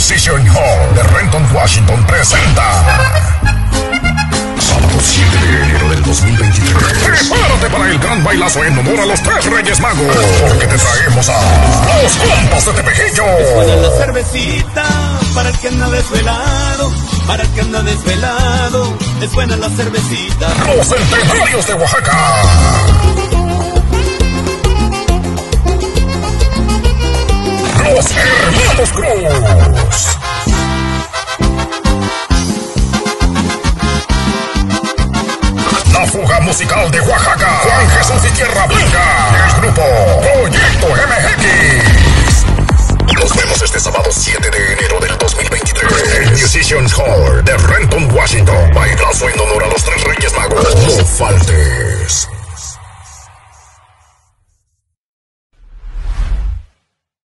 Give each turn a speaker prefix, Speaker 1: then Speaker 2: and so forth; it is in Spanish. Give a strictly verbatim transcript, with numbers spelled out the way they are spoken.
Speaker 1: Precision Hall de Renton, Washington presenta sábado siete de enero del dos mil veintitrés. Prepárate para el gran bailazo en honor a los tres Reyes Magos, porque te traemos a los compas de Tepejillo.
Speaker 2: Es buena la cervecita para el que anda desvelado, para el que anda desvelado. Es buena la cervecita.
Speaker 1: Los Centenarios de Oaxaca. Los Hermanos Cruz. La Fuga Musical de Oaxaca. Juan Jesús y Tierra Blanca. El grupo Proyecto M X.